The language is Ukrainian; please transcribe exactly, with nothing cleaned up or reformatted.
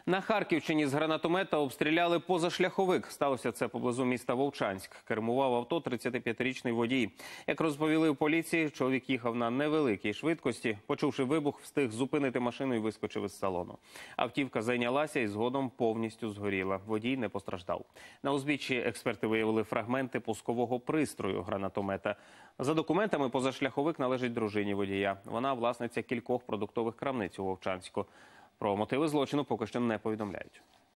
На Харківщині з гранатомета обстріляли позашляховик. Сталося це поблизу міста Вовчанськ. Кермував авто тридцятип'ятирічний водій. Як розповіли в поліції, чоловік їхав на невеликій швидкості. Почувши вибух, встиг зупинити машину і вискочив із салону. Автівка зайнялася і згодом повністю згоріла. Водій не постраждав. На узбіччі експерти виявили фрагменти пускового пристрою гранатомета. За документами, позашляховик належить дружині водія. Вона власниця кількох продуктових крамниць у Вовчанську. Про мотиви злочину поки що не повідомляють.